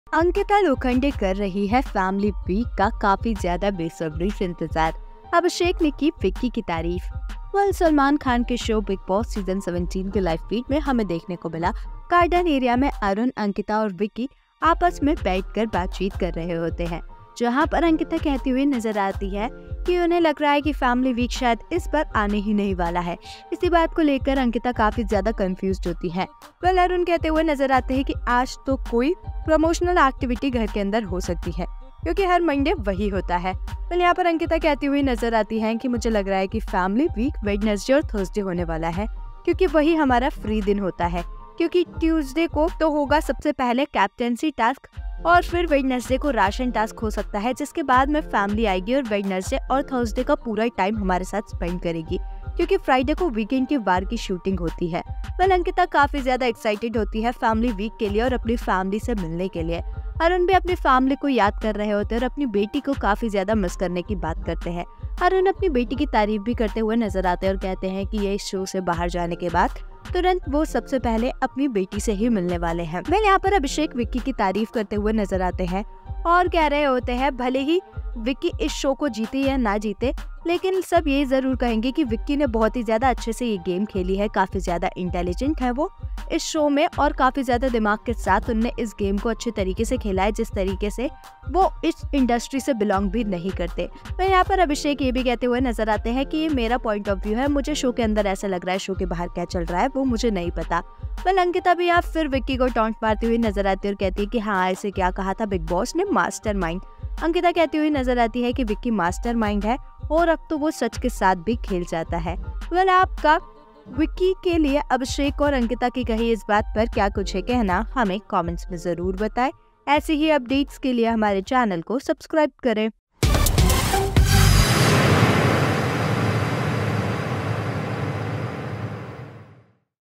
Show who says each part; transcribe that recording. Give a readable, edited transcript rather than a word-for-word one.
Speaker 1: अंकिता लोखंडे कर रही है फैमिली वीक का काफी ज्यादा बेसब्री से इंतजार। अभिषेक ने की विक्की की तारीफ। सलमान खान के शो बिग बॉस सीजन 17 के लाइव फीड में हमें देखने को मिला गार्डन एरिया में अरुण, अंकिता और विक्की आपस में बैठकर बातचीत कर रहे होते हैं, जहां पर अंकिता कहती हुई नजर आती है कि उन्हें लग रहा है कि फैमिली वीक शायद इस बार आने ही नहीं वाला है। इसी बात को लेकर अंकिता काफी ज्यादा कंफ्यूज्ड होती है। अरुण कहते हुए नजर आते हैं कि आज तो कोई प्रमोशनल एक्टिविटी घर के अंदर हो सकती है, क्योंकि हर मंडे वही होता है। यहाँ पर अंकिता कहती हुई नजर आती है कि मुझे लग रहा है कि फैमिली वीक वेडनेसडे और थर्सडे होने वाला है, क्योंकि वही हमारा फ्री दिन होता है। क्योंकि ट्यूसडे को तो होगा सबसे पहले कैप्टेंसी टास्क और फिर वेडनेसडे को राशन टास्क हो सकता है, जिसके बाद में फैमिली आएगी और वेडनेसडे और थर्सडे का पूरा टाइम हमारे साथ स्पेंड करेगी, क्योंकि फ्राइडे को वीकेंड के वार की शूटिंग होती है। अंकिता काफी ज्यादा एक्साइटेड होती है फैमिली वीक के लिए और अपनी फैमिली से मिलने के लिए। अरुण भी अपनी फैमिली को याद कर रहे होते हैं और अपनी बेटी को काफी ज्यादा मिस करने की बात करते हैं। अरुण अपनी बेटी की तारीफ भी करते हुए नजर आते हैं और कहते हैं कि ये शो से बाहर जाने के बाद तुरंत वो सबसे पहले अपनी बेटी से ही मिलने वाले हैं। यहाँ पर अभिषेक विक्की की तारीफ करते हुए नजर आते हैं और कह रहे होते हैं भले ही विक्की इस शो को जीते या ना जीते, लेकिन सब ये जरूर कहेंगे कि विक्की ने बहुत ही ज्यादा अच्छे से ये गेम खेली है, काफी ज्यादा इंटेलिजेंट है वो इस शो में और काफी ज्यादा दिमाग के साथ उनने इस गेम को अच्छे तरीके से खेला है, जिस तरीके से वो इस इंडस्ट्री से बिलोंग भी नहीं करते। यहाँ पर अभिषेक ये भी कहते हुए नजर आते हैं कि ये मेरा पॉइंट ऑफ व्यू है, मुझे शो के अंदर ऐसा लग रहा है, शो के बाहर क्या चल रहा है वो मुझे नहीं पता। अंकिता भी यहाँ फिर विक्की को टॉन्ट मारती हुई नजर आती है और कहती है कि हाँ, ऐसे क्या कहा था बिग बॉस ने, मास्टरमाइंड। अंकिता कहती हुई नजर आती है कि विक्की मास्टरमाइंड है और अब तो वो सच के साथ भी खेल जाता है। आपका विक्की के लिए अभिषेक और अंकिता की कही इस बात पर क्या कुछ है कहना, हमें कमेंट्स में जरूर बताएं। ऐसे ही अपडेट्स के लिए हमारे चैनल को सब्सक्राइब करें।